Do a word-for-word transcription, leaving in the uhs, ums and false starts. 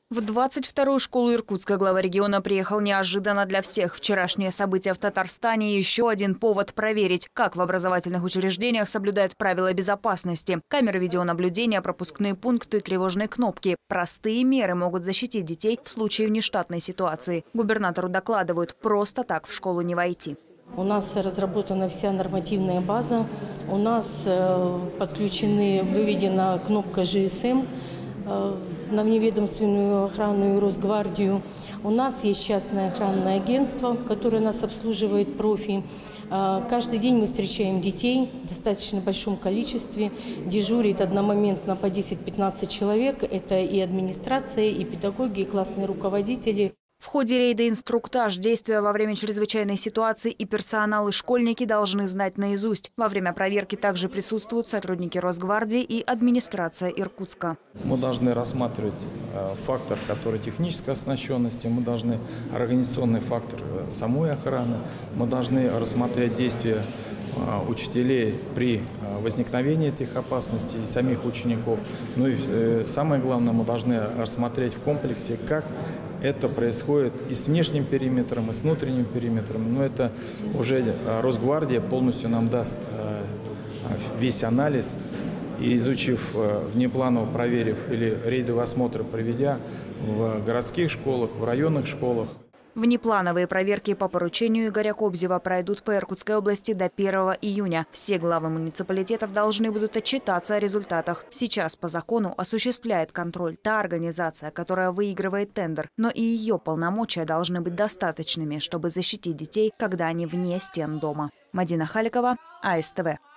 В двадцать вторую школу Иркутска глава региона приехал неожиданно для всех. Вчерашние события в Татарстане – еще один повод проверить, как в образовательных учреждениях соблюдают правила безопасности. Камеры видеонаблюдения, пропускные пункты, тревожные кнопки. Простые меры могут защитить детей в случае внештатной ситуации. Губернатору докладывают, просто так в школу не войти. У нас разработана вся нормативная база, у нас подключены, выведена кнопка джи эс эм на вневедомственную охрану и Росгвардию. У нас есть частное охранное агентство, которое нас обслуживает профи. Каждый день мы встречаем детей в достаточно большом количестве. Дежурит одномоментно по десять-пятнадцать человек. Это и администрация, и педагоги, и классные руководители. В ходе рейда инструктаж, действия во время чрезвычайной ситуации и персонал и школьники должны знать наизусть. Во время проверки также присутствуют сотрудники Росгвардии и администрация Иркутска. Мы должны рассматривать фактор, который технической оснащенности, мы должны организационный фактор самой охраны, мы должны рассмотреть действия учителей при возникновении этих опасностей и самих учеников. Ну и самое главное, мы должны рассмотреть в комплексе, как это происходит и с внешним периметром, и с внутренним периметром. Но это уже Росгвардия полностью нам даст весь анализ. И изучив внепланово, проверив или рейдовый осмотр проведя в городских школах, в районных школах. Внеплановые проверки по поручению Игоря Кобзева пройдут по Иркутской области до первого июня. Все главы муниципалитетов должны будут отчитаться о результатах. Сейчас по закону осуществляет контроль та организация, которая выигрывает тендер. Но и ее полномочия должны быть достаточными, чтобы защитить детей, когда они вне стен дома. Мадина Халикова, А Эс Тэ Вэ.